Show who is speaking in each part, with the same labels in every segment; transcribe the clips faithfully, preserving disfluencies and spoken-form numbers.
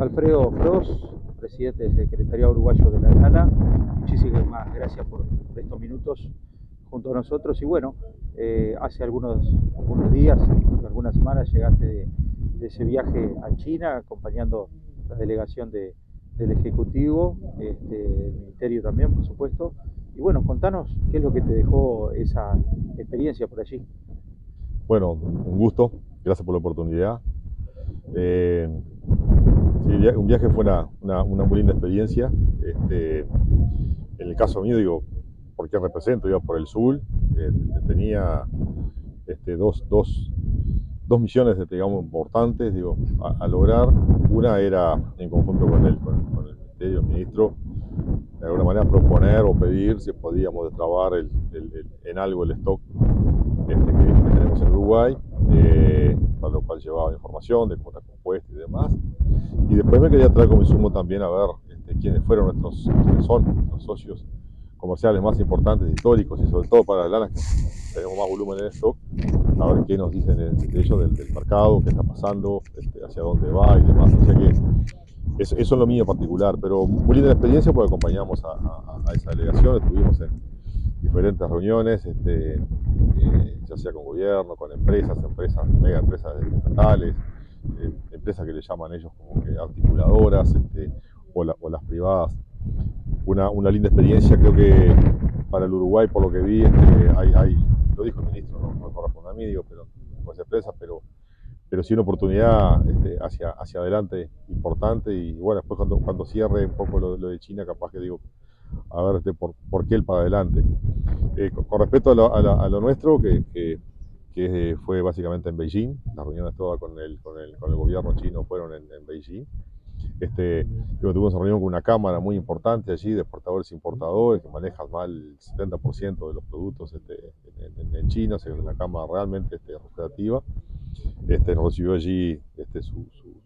Speaker 1: Alfredo Frost, presidente del Secretariado Uruguayo de la Lana. Muchísimas gracias por estos minutos junto a nosotros. Y bueno, eh, hace algunos, algunos días, algunas semanas, llegaste de, de ese viaje a China acompañando la delegación de, del Ejecutivo, este, el Ministerio también, por supuesto. Y bueno, contanos qué es lo que te dejó esa experiencia por allí.
Speaker 2: Bueno, un gusto, gracias por la oportunidad. Eh, sí, un viaje fue una, una, una muy linda experiencia. Este, en el caso mío, digo, ¿por qué represento? Iba por el sur, eh, tenía este, dos, dos, dos misiones, digamos, importantes, digo, a, a lograr. Una era, en conjunto con el, con, con el Ministerio, el Ministro, de alguna manera proponer o pedir si podíamos destrabar el, el, el, en algo el stock este, que, que tenemos en Uruguay, eh, para lo cual llevaba información de cómo está compuesto y demás. Y después me quería traer como insumo también a ver este, quiénes fueron nuestros, quiénes son nuestros socios comerciales más importantes, históricos, y sobre todo para las lanas que tenemos más volumen en stock, a ver qué nos dicen de, de ellos del, del mercado, qué está pasando, este, hacia dónde va y demás. O sea que eso, eso es lo mío particular, pero muy linda experiencia porque acompañamos a, a, a esa delegación, estuvimos en diferentes reuniones, este, eh, ya sea con gobierno, con empresas, empresas, mega empresas estatales, eh, empresas que le llaman ellos como que articuladoras, este, o, la, o las privadas. Una, una linda experiencia, creo que para el Uruguay, por lo que vi, este, hay, hay, lo dijo el ministro, no, no corresponde a mí, digo, pero con esa empresa, pero, pero sí una oportunidad este, hacia, hacia adelante importante. Y bueno, después cuando, cuando cierre un poco lo, lo de China, capaz que digo, a ver este, por, por qué el para adelante. Eh, con, con respecto a lo, a, la, a lo nuestro, que, que, que, fue básicamente en Beijing, las reuniones todas con el, con el, con el gobierno chino fueron en, en Beijing. Este, tuvimos una reunión con una cámara muy importante allí de exportadores e importadores que manejan más del setenta por ciento de los productos este, en, en, en China, o sea, es una cámara realmente este, representativa. Este, nos recibió allí este, su, su,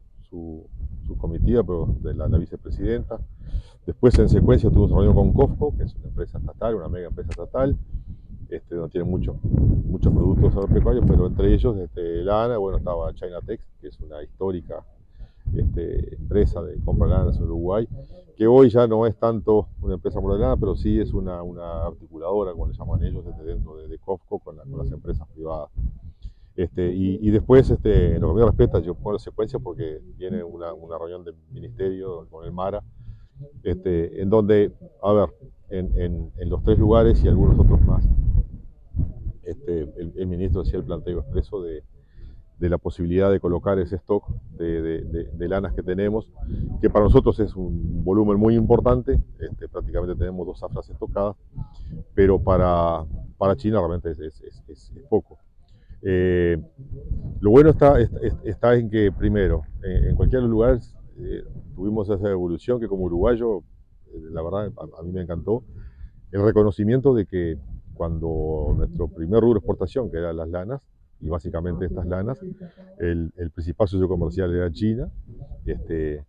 Speaker 2: su, su comitiva, pero de la, la vicepresidenta. Después, en secuencia, tuvimos una reunión con COFCO, que es una empresa estatal, una mega empresa estatal, este, donde tiene muchos muchos productos agropecuarios, pero entre ellos este, lana. Bueno, estaba Chinatex, que es una histórica este, empresa de compra de lanas en Uruguay, que hoy ya no es tanto una empresa por la lana, pero sí es una, una articuladora, como le llaman ellos, desde dentro de, de COFCO con, la, con las empresas privadas. Este, y, y después, este, en lo que me respecta, yo pongo la secuencia porque viene una, una reunión del ministerio con el MARA, este, en donde, a ver, en, en, en los tres lugares y algunos otros más, este, el, el ministro hacía el planteo expreso de, de la posibilidad de colocar ese stock de, de, de, de lanas que tenemos, que para nosotros es un volumen muy importante. Este, prácticamente tenemos dos zafras estocadas, pero para, para China realmente es, es, es, es poco. Eh, lo bueno está, está, está en que, primero, en, en cualquier lugar eh, tuvimos esa evolución que como uruguayo, eh, la verdad, a, a mí me encantó, el reconocimiento de que cuando nuestro primer rubro de exportación, que eran las lanas, y básicamente estas lanas, el, el principal socio comercial era China, este,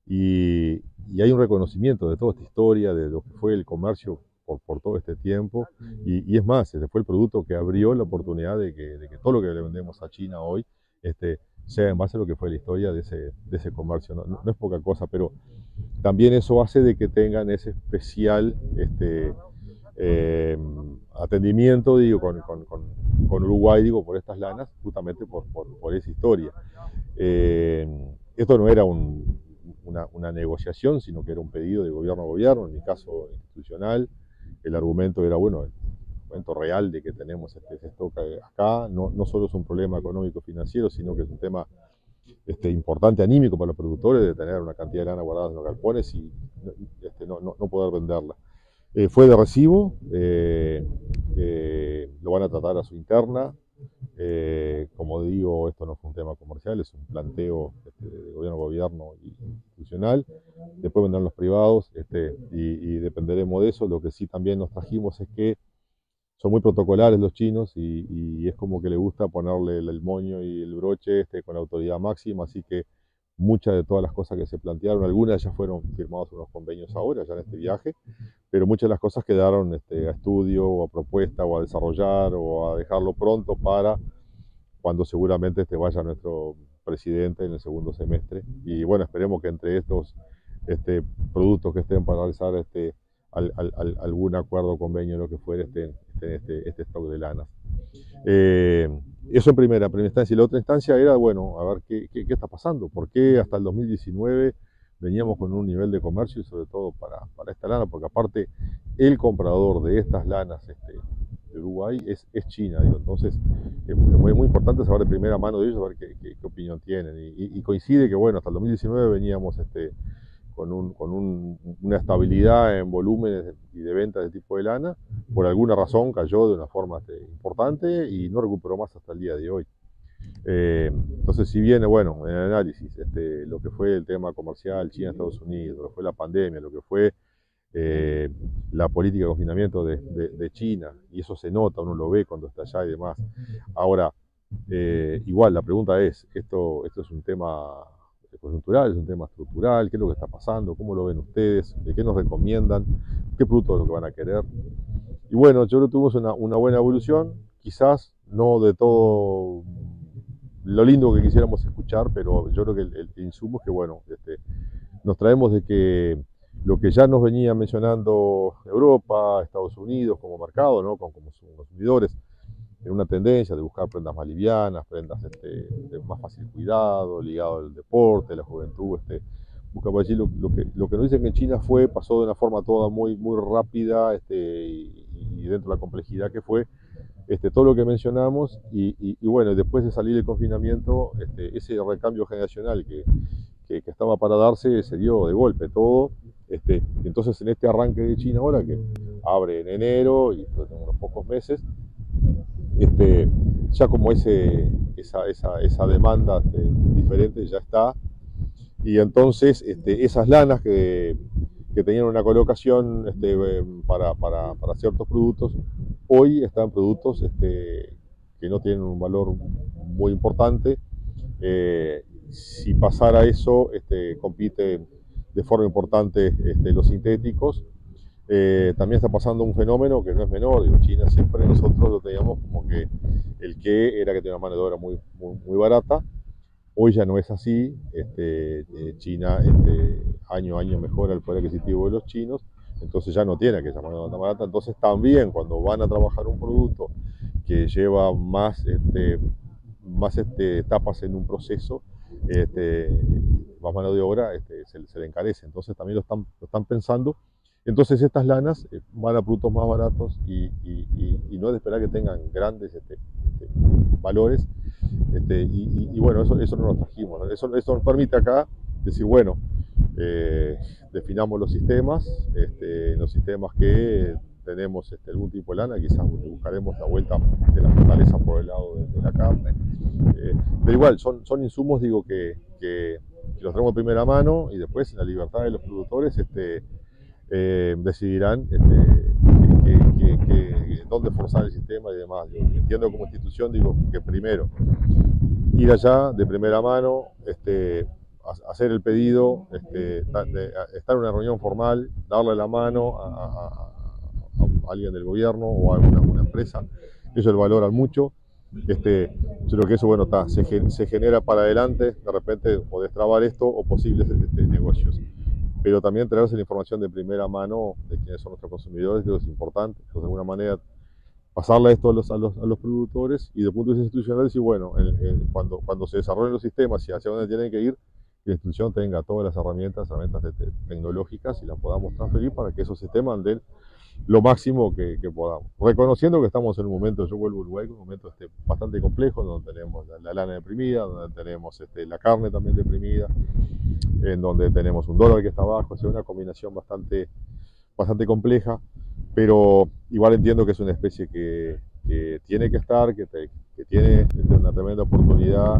Speaker 2: y, y hay un reconocimiento de toda esta historia, de lo que fue el comercio por, por todo este tiempo, y, y es más, ese fue el producto que abrió la oportunidad de que, de que todo lo que le vendemos a China hoy este, sea en base a lo que fue la historia de ese, de ese comercio. No, no, no es poca cosa, pero también eso hace de que tengan ese especial este, eh, atendimiento, digo, con, con, con, con Uruguay, digo, por estas lanas, justamente por, por, por esa historia. Eh, esto no era un, una, una negociación, sino que era un pedido de gobierno a gobierno, en mi caso institucional. El argumento era, bueno, el argumento real de que tenemos este, este stock acá, no, no solo es un problema económico financiero, sino que es un tema este, importante, anímico para los productores, de tener una cantidad de lana guardada en los galpones y este, no, no, no poder venderla. Eh, fue de recibo, eh, eh, lo van a tratar a su interna. Eh, como digo, esto no fue un tema comercial, es un planteo este, de gobierno a gobierno y institucional. Después vendrán los privados este, y, y dependeremos de eso. Lo que sí también nos trajimos es que son muy protocolares los chinos y, y es como que le gusta ponerle el, el moño y el broche este, con la autoridad máxima, así que muchas de todas las cosas que se plantearon, algunas ya fueron firmados unos convenios ahora, ya en este viaje, pero muchas de las cosas quedaron este, a estudio o a propuesta o a desarrollar o a dejarlo pronto para cuando seguramente este vaya nuestro presidente en el segundo semestre. Y bueno, esperemos que entre estos este, productos que estén para realizar este, al, al, al, algún acuerdo, convenio, lo que fuera, este, este, este, este stock de lanas. Eh, eso en primera, primera instancia. Y la otra instancia era, bueno, a ver qué, qué, qué está pasando, por qué hasta el dos mil diecinueve veníamos con un nivel de comercio y sobre todo para, para esta lana, porque aparte el comprador de estas lanas este, de Uruguay es, es China, digo. Entonces es muy, muy importante saber de primera mano de ellos, saber qué, qué, qué opinión tienen. Y, y, y coincide que, bueno, hasta el dos mil diecinueve veníamos este, con, un, con un, una estabilidad en volúmenes y de ventas de tipo de lana. Por alguna razón cayó de una forma este, importante y no recuperó más hasta el día de hoy. Eh, entonces, si viene, bueno, en el análisis, este, lo que fue el tema comercial China-Estados Unidos, lo que fue la pandemia, lo que fue eh, la política de confinamiento de, de, de China, y eso se nota, uno lo ve cuando está allá y demás. Ahora, eh, igual la pregunta es, ¿esto, esto es un tema coyuntural, es un tema estructural? ¿Qué es lo que está pasando? ¿Cómo lo ven ustedes? ¿De qué nos recomiendan? ¿Qué producto es lo que van a querer? Y bueno, yo creo que tuvimos una, una buena evolución, quizás no de todo lo lindo que quisiéramos escuchar, pero yo creo que el, el insumo es que, bueno, este, nos traemos de que lo que ya nos venía mencionando Europa, Estados Unidos como mercado, ¿no? como, como consumidores, en una tendencia de buscar prendas más livianas, prendas este, de más fácil cuidado, ligado al deporte, la juventud, este, busca por allí lo, lo, que, lo que nos dicen que en China fue, pasó de una forma toda muy, muy rápida este, y, y dentro de la complejidad que fue, Este, todo lo que mencionamos y, y, y bueno, después de salir del confinamiento, este, ese recambio generacional que, que, que estaba para darse se dio de golpe todo. Este, entonces en este arranque de China ahora, que abre en enero y después de unos pocos meses, este, ya como ese, esa, esa, esa demanda este, diferente ya está, y entonces este, esas lanas que, que tenían una colocación este, para, para, para ciertos productos, hoy están productos este, que no tienen un valor muy importante. Eh, si pasara eso, este, compite de forma importante este, los sintéticos. Eh, también está pasando un fenómeno que no es menor. Digo, China siempre nosotros lo teníamos como que el que era que tenía una mano de obra muy, muy, muy barata. Hoy ya no es así. Este, eh, China este, año a año mejora el poder adquisitivo de los chinos. Entonces ya no tiene aquella mano de obra barata. Entonces también cuando van a trabajar un producto que lleva más, este, más este, etapas en un proceso, este, más mano de obra, este, se, se le encarece. Entonces también lo están, lo están pensando. Entonces estas lanas van a productos más baratos y, y, y, y no es de esperar que tengan grandes este, este, valores. Este, y, y, y bueno, eso, eso no lo trajimos, ¿no? Eso, eso nos permite acá decir, bueno, eh, definamos los sistemas, este, los sistemas que tenemos este, algún tipo de lana, quizás buscaremos la vuelta de la fortaleza por el lado de, de la carne. Eh, pero igual, son, son insumos, digo, que, que, que los tenemos de primera mano y después en la libertad de los productores este, eh, decidirán este, que, que, que, que, dónde forzar el sistema y demás. Yo entiendo como institución, digo, que primero ir allá de primera mano, este, hacer el pedido, este, de, estar en una reunión formal, darle la mano a, a, a alguien del gobierno o a alguna una empresa. Ellos lo valoran mucho. Este, yo creo que eso, bueno, está, se, se genera para adelante, de repente podés trabar esto o posibles este, negocios. Pero también traerse la información de primera mano de quiénes son nuestros consumidores, creo que es importante. Entonces, de alguna manera, pasarle esto a los, a los, a los productores y de punto de vista institucional decir, bueno, el, el, cuando, cuando se desarrollen los sistemas y hacia dónde tienen que ir, que la institución tenga todas las herramientas, herramientas de, de, tecnológicas y las podamos transferir para que esos sistemas den lo máximo que, que podamos. Reconociendo que estamos en un momento, yo vuelvo a Uruguay, un momento este, bastante complejo, donde tenemos la, la lana deprimida, donde tenemos este, la carne también deprimida, en donde tenemos un dólar que está bajo, o sea, una combinación bastante, bastante compleja, pero igual entiendo que es una especie que, que tiene que estar, que, te, que tiene una tremenda oportunidad,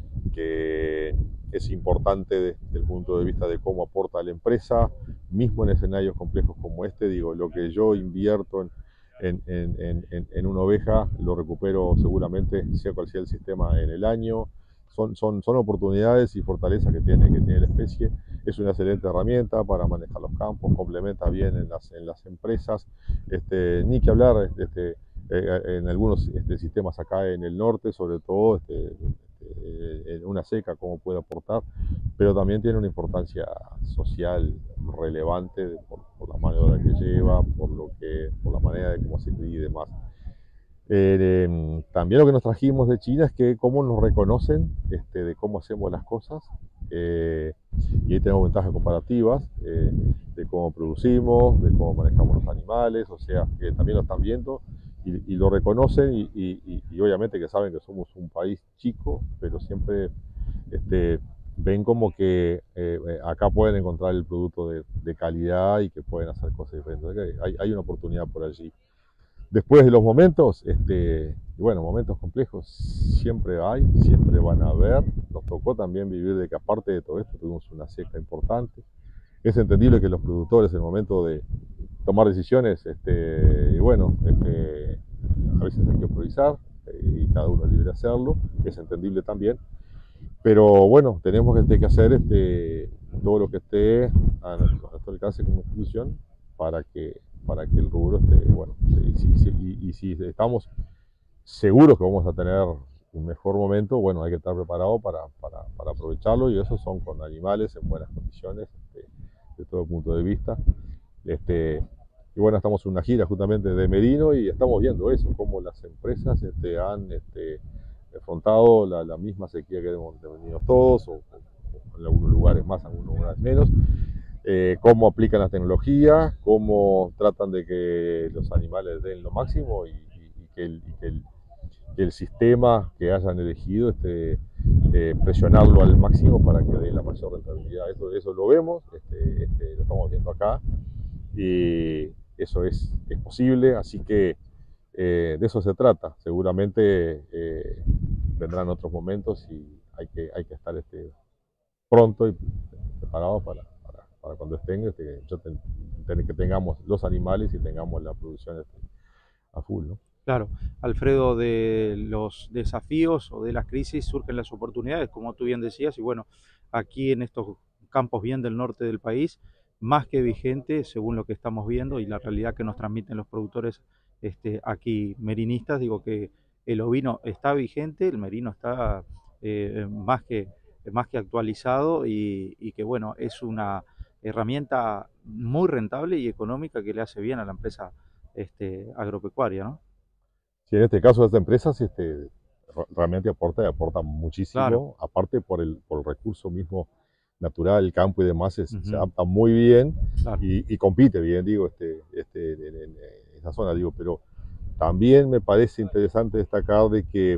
Speaker 2: que es importante desde el punto de vista de cómo aporta a la empresa, mismo en escenarios complejos como este. Digo, lo que yo invierto en, en, en, en, en una oveja lo recupero seguramente, sea cual sea el sistema, en el año. Son, son, son oportunidades y fortalezas que tiene, que tiene la especie. Es una excelente herramienta para manejar los campos, complementa bien en las, en las empresas. Este, ni que hablar este, eh, en algunos este, sistemas acá en el norte, sobre todo este, eh, en una seca, cómo puede aportar, pero también tiene una importancia social relevante por, por la mano de obra que lleva, por, lo que, por la manera de cómo se cría y demás. Eh, eh, también lo que nos trajimos de China es que cómo nos reconocen este, de cómo hacemos las cosas, eh, y ahí tenemos ventajas comparativas eh, de cómo producimos, de cómo manejamos los animales, o sea, que también lo están viendo y, y lo reconocen y, y, y, obviamente que saben que somos un país chico, pero siempre este, ven como que eh, acá pueden encontrar el producto de, de calidad y que pueden hacer cosas diferentes. Hay, hay una oportunidad por allí. Después de los momentos, este, y bueno, momentos complejos siempre hay, siempre van a haber. Nos tocó también vivir de que aparte de todo esto tuvimos una seca importante. Es entendible que los productores en el momento de tomar decisiones, este, y bueno, este, a veces hay que improvisar eh, y cada uno es libre de hacerlo, es entendible también. Pero bueno, tenemos este, que hacer este, todo lo que esté a nuestro, a nuestro alcance como institución para que para que el rubro esté, bueno, y si, y, y si estamos seguros que vamos a tener un mejor momento, bueno, hay que estar preparado para, para, para aprovecharlo, y eso son con animales en buenas condiciones, este, de todo punto de vista. Este, y bueno, estamos en una gira justamente de Merino y estamos viendo eso, cómo las empresas este, han este, afrontado la, la misma sequía que hemos tenido todos, o, o en algunos lugares más, en algunos lugares menos. Eh, cómo aplican la tecnología, cómo tratan de que los animales den lo máximo y, y, y, que, el, y que, el, que, el, sistema que hayan elegido este, eh, presionarlo al máximo para que dé la mayor rentabilidad. Eso, eso lo vemos, este, este, lo estamos viendo acá y eso es, es posible, así que eh, de eso se trata. Seguramente eh, vendrán otros momentos y hay que, hay que estar este, pronto y preparado para para cuando estén, este, yo ten, ten, que tengamos los animales y tengamos la producción este, a full, ¿no?
Speaker 1: Claro, Alfredo, de los desafíos o de las crisis surgen las oportunidades, como tú bien decías, y bueno, aquí en estos campos bien del norte del país, más que vigente, según lo que estamos viendo y la realidad que nos transmiten los productores este, aquí merinistas, digo que el ovino está vigente, el merino está eh, más, que, más que actualizado y, y que bueno, es una herramienta muy rentable y económica que le hace bien a la empresa este, agropecuaria, ¿no?
Speaker 2: Sí, en este caso estas empresas este, realmente aportan, aportan muchísimo,
Speaker 1: Claro.
Speaker 2: aparte por el, por el recurso mismo natural, el campo y demás, es, uh-huh. se adapta muy bien,
Speaker 1: claro.
Speaker 2: y, y compite bien, digo, este, este, en, en, en esa zona, digo, pero también me parece interesante destacar de que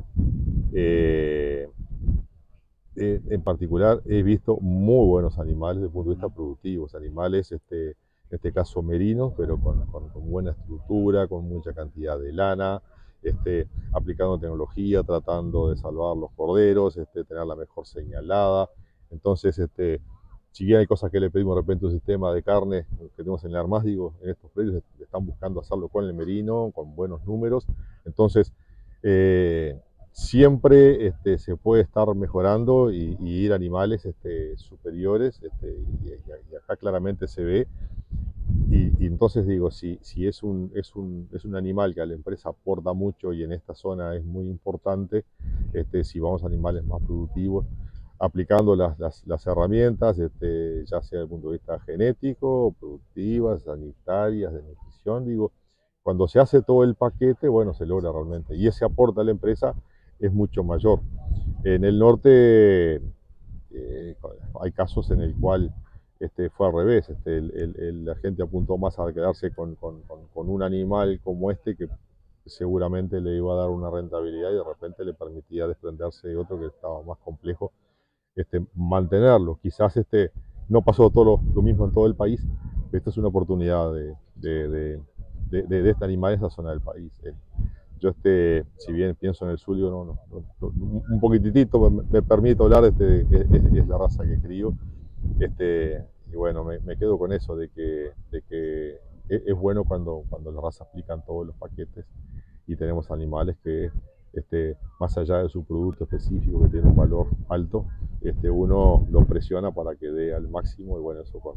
Speaker 2: eh, Eh, en particular he visto muy buenos animales desde el punto de vista productivo, animales, este, en este caso merinos, pero con, con, con buena estructura, con mucha cantidad de lana, este, aplicando tecnología, tratando de salvar los corderos, este, tener la mejor señalada. Entonces, este, si bien hay cosas que le pedimos de repente un sistema de carne que tenemos en el armaz, digo, en estos predios están buscando hacerlo con el merino, con buenos números. Entonces, eh, siempre este, se puede estar mejorando y, y ir a animales este, superiores, este, y, y, acá claramente se ve. Y, y entonces digo, si, si es, un, es, un, es un animal que a la empresa aporta mucho y en esta zona es muy importante, este, si vamos a animales más productivos, aplicando las, las, las herramientas, este, ya sea desde el punto de vista genético, productivas, sanitarias, de nutrición, digo, cuando se hace todo el paquete, bueno, se logra realmente. Y ese aporte a la empresa es mucho mayor. En el norte eh, hay casos en el cual este, fue al revés, este, el, el, el, la gente apuntó más a quedarse con, con, con, con un animal como este que seguramente le iba a dar una rentabilidad y de repente le permitía desprenderse de otro que estaba más complejo, este, mantenerlo. Quizás este, no pasó todo lo, lo mismo en todo el país, pero esta es una oportunidad de, de, de, de, de, de este animal en esa zona del país. Eh. Yo, este, si bien pienso en el sur, no, no, no, un poquitito me, me permito hablar, este, es, es la raza que crío, este, y bueno, me, me quedo con eso de que, de que es, es bueno cuando, cuando las razas aplican todos los paquetes y tenemos animales que, este, más allá de su producto específico que tiene un valor alto, este, uno lo presiona para que dé al máximo y bueno, eso con,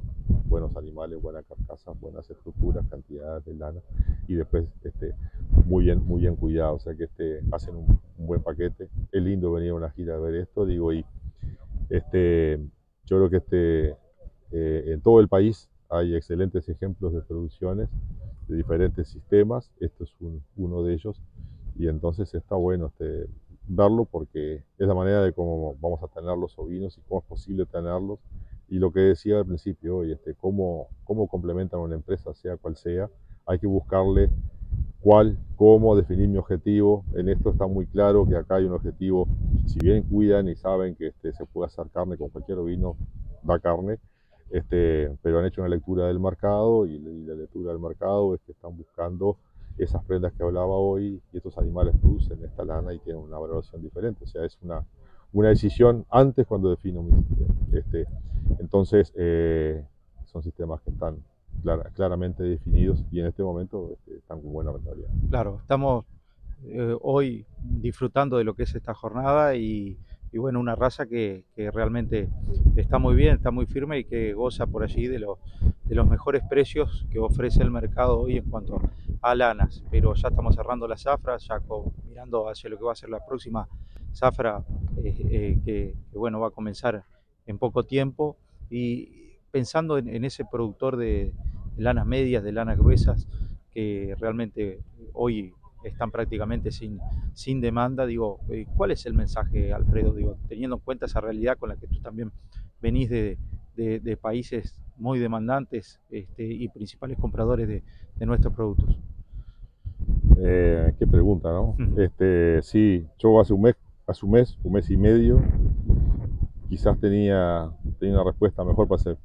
Speaker 2: buenos animales, buenas carcasas, buenas estructuras, cantidades de lana y después este, muy bien, muy bien cuidado, o sea que este, hacen un, un buen paquete. Es lindo venir a una gira a ver esto, digo, y este, yo creo que este, eh, en todo el país hay excelentes ejemplos de producciones de diferentes sistemas, esto es un, uno de ellos, y entonces está bueno este, verlo porque es la manera de cómo vamos a tener los ovinos y cómo es posible tenerlos, y lo que decía al principio hoy, este, cómo, cómo complementan una empresa, sea cual sea, hay que buscarle cuál, cómo definir mi objetivo. En esto está muy claro que acá hay un objetivo, si bien cuidan y saben que este, se puede hacer carne con cualquier ovino, da carne, este, pero han hecho una lectura del mercado y, y la lectura del mercado es que están buscando esas prendas que hablaba hoy y estos animales producen esta lana y tienen una valoración diferente. O sea, es una, una decisión antes cuando defino mi sistema. Este, entonces, eh, son sistemas que están Clara, claramente definidos y en este momento este, están con buena rentabilidad.
Speaker 1: Claro, estamos eh, hoy disfrutando de lo que es esta jornada y, y bueno, una raza que, que realmente está muy bien, está muy firme y que goza por allí de los, de los mejores precios que ofrece el mercado hoy en cuanto a lanas. Pero ya estamos cerrando la zafra, ya con, mirando hacia lo que va a ser la próxima zafra eh, eh, que, que bueno, va a comenzar en poco tiempo y pensando en, en ese productor de, de lanas medias, de lanas gruesas, que realmente hoy están prácticamente sin, sin demanda. Digo, ¿cuál es el mensaje, Alfredo? Digo, teniendo en cuenta esa realidad con la que tú también venís de, de, de países muy demandantes este, y principales compradores de, de nuestros productos.
Speaker 2: Eh, qué pregunta, ¿no? Este, sí, yo hace un mes, hace un mes, un mes y medio, quizás tenía, tenía una respuesta mejor para hacer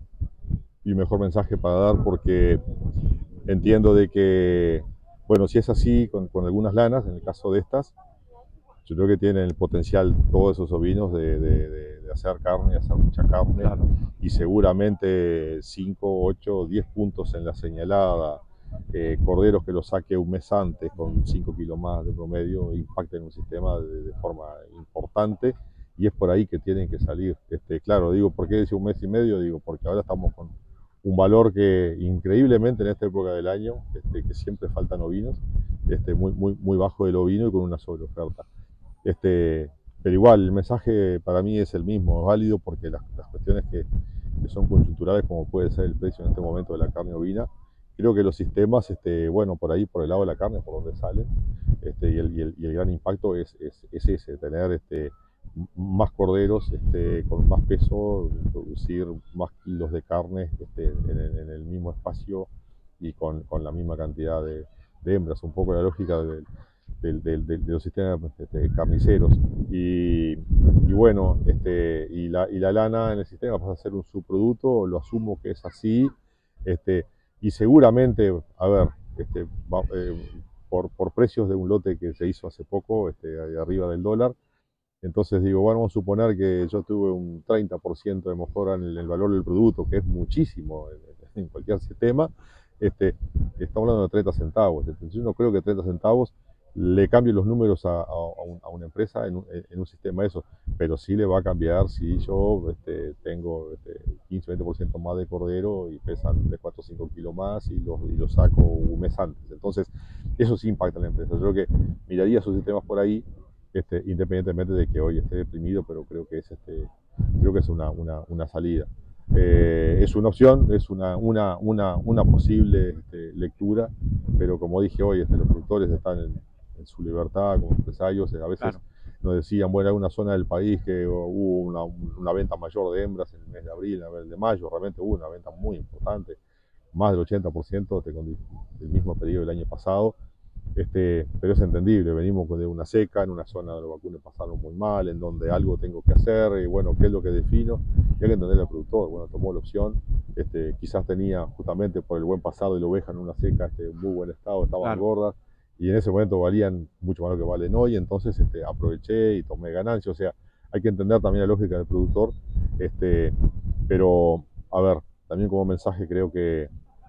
Speaker 2: y un mejor mensaje para dar porque entiendo de que, bueno, si es así con, con algunas lanas, en el caso de estas, yo creo que tienen el potencial todos esos ovinos de, de, de, de hacer carne, de hacer mucha carne, claro. Y seguramente cinco, ocho, diez puntos en la señalada, eh, corderos que los saque un mes antes con cinco kilos más de promedio, impacten un sistema de, de forma importante y es por ahí que tienen que salir. Este, claro, digo, ¿por qué decía un mes y medio? Digo, porque ahora estamos con un valor que increíblemente en esta época del año, este, que siempre faltan ovinos, este, muy, muy, muy bajo del ovino y con una sobreoferta. Este, pero igual, el mensaje para mí es el mismo, es válido porque las, las cuestiones que, que son coyunturales, como puede ser el precio en este momento de la carne ovina, creo que los sistemas, este, bueno, por ahí, por el lado de la carne, por donde salen, este, y, el, y, el, y el gran impacto es, es, es ese, tener este, más corderos este, con más peso, producir más kilos de carne este, en, el, en el mismo espacio y con, con la misma cantidad de, de hembras, un poco la lógica del De, de, de, de los sistemas este, carniceros y, y bueno este, y, la, y la lana en el sistema pasa a ser un subproducto, lo asumo que es así este, y seguramente a ver este, va, eh, por, por precios de un lote que se hizo hace poco este, de arriba del dólar, entonces digo, bueno, vamos a suponer que yo tuve un treinta por ciento de mejora en el, el valor del producto, que es muchísimo en, en cualquier sistema, este, estamos hablando de treinta centavos, entonces yo no creo que treinta centavos le cambie los números a, a, a una empresa en un, en un sistema de eso, pero sí le va a cambiar si yo este, tengo este, quince o veinte por ciento más de cordero y pesan de cuatro o cinco kilos más y los, y los saco un mes antes. Entonces, eso sí impacta en la empresa. Yo creo que miraría sus sistemas por ahí, este, independientemente de que hoy esté deprimido, pero creo que es, este, creo que es una, una, una salida. Eh, es una opción, es una, una, una, una posible este, lectura, pero como dije hoy, este, los productores están en, en su libertad como empresarios, a veces claro. Nos decían, bueno, hay una zona del país que hubo una, una venta mayor de hembras en el mes de abril, en el mes de mayo, realmente hubo una venta muy importante, más del ochenta por ciento del mismo periodo del año pasado, este, pero es entendible, venimos de una seca, en una zona donde los vacunos pasaron muy mal, en donde algo tengo que hacer, y bueno, ¿qué es lo que defino? Y hay que entender al productor, bueno, tomó la opción, este, quizás tenía justamente por el buen pasar de la oveja en una seca, este, en muy buen estado, estaban claro. gordas, y en ese momento valían mucho más de lo que valen hoy, entonces este, aproveché y tomé ganancia, o sea, hay que entender también la lógica del productor, este, pero, a ver, también como mensaje creo que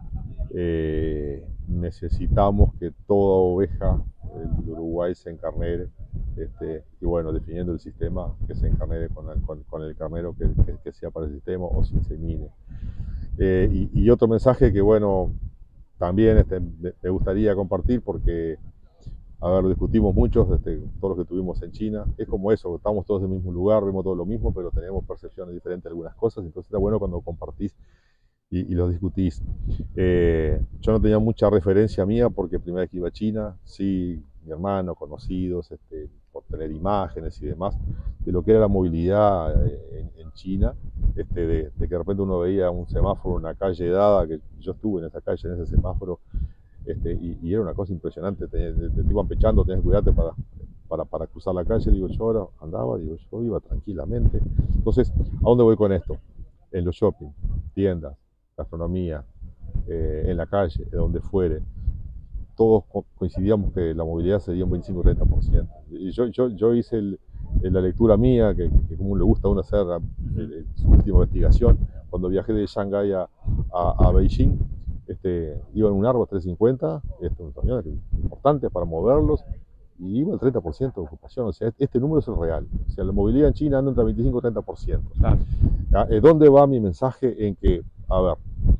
Speaker 2: eh, necesitamos que toda oveja del Uruguay se encarnere, este, y bueno, definiendo el sistema, que se encarnere con el, con, con el carnero que, que, que sea para el sistema o se insemine. Eh, y, y otro mensaje que, bueno, también este, me, me gustaría compartir porque, a ver, lo discutimos mucho, este, todos los que tuvimos en China, es como eso, estamos todos en el mismo lugar, vemos todo lo mismo, pero tenemos percepciones diferentes de algunas cosas, entonces está bueno cuando compartís y, y los discutís. Eh, yo no tenía mucha referencia mía porque primera vez que iba a China, sí, mi hermano, conocidos, este, por tener imágenes y demás, de lo que era la movilidad en, en China, este, de, de que de repente uno veía un semáforo, una calle dada, que yo estuve en esa calle, en ese semáforo, este, y, y era una cosa impresionante, te, te, te iban pechando, tenías que cuidarte para, para, para cruzar la calle, digo, yo ahora andaba, digo, yo iba tranquilamente. Entonces, ¿a dónde voy con esto? En los shopping, tiendas, gastronomía, eh, en la calle, de donde fuere, todos coincidíamos que la movilidad sería un veinticinco a treinta por ciento. Y yo, yo, yo hice el, la lectura mía, que, que como le gusta a uno hacer el, su última investigación, cuando viajé de Shanghái a, a, a Beijing, este, iba en un Airbus trescientos cincuenta, este, un aviones importantes para moverlos, y iba al treinta por ciento de ocupación. O sea, este número es el real. O sea, la movilidad en China anda entre veinticinco y treinta por ciento. Claro. ¿Dónde va mi mensaje? En que, a ver,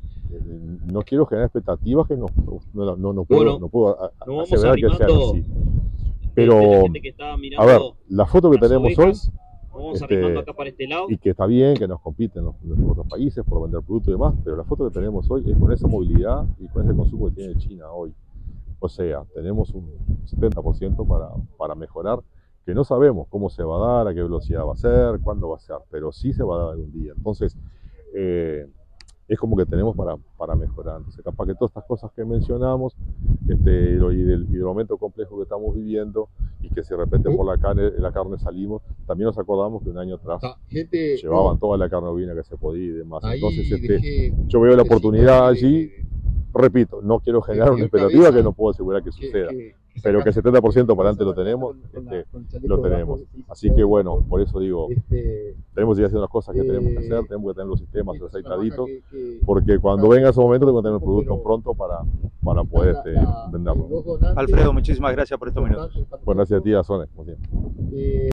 Speaker 2: no quiero generar expectativas que no, no, no, no puedo,
Speaker 3: bueno,
Speaker 2: no puedo a,
Speaker 3: no
Speaker 2: aseverar que sean así. Pero, a ver, la foto que tenemos hoy,
Speaker 3: vamos
Speaker 2: este,
Speaker 3: acá para este lado.
Speaker 2: y que está bien, que nos compiten los, los otros países por vender productos y demás, pero la foto que tenemos hoy es con esa movilidad y con ese consumo que tiene China hoy. O sea, tenemos un setenta por ciento para, para mejorar, que no sabemos cómo se va a dar, a qué velocidad va a ser, cuándo va a ser, pero sí se va a dar algún día. Entonces, eh, es como que tenemos para, para mejorar. Entonces, capaz que todas estas cosas que mencionamos, este, y, del, y del momento complejo que estamos viviendo, y que si de repente por la carne, la carne salimos, también nos acordamos que un año atrás ah, gente, llevaban no. toda la carne ovina que se podía y demás. Ahí Entonces, este, yo veo la oportunidad allí. Repito, no quiero generar una expectativa que no puedo asegurar que suceda, que, que pero que el setenta por ciento para adelante lo tenemos, este, lo tenemos. Así que bueno, por eso digo, tenemos que ir haciendo las cosas que tenemos que hacer, tenemos que tener los sistemas aceitaditos, porque cuando venga ese momento tengo que tener el producto pronto para, para poder este, venderlo.
Speaker 1: Alfredo, muchísimas gracias por estos minutos.
Speaker 2: Bueno, gracias a ti, Azone, como siempre.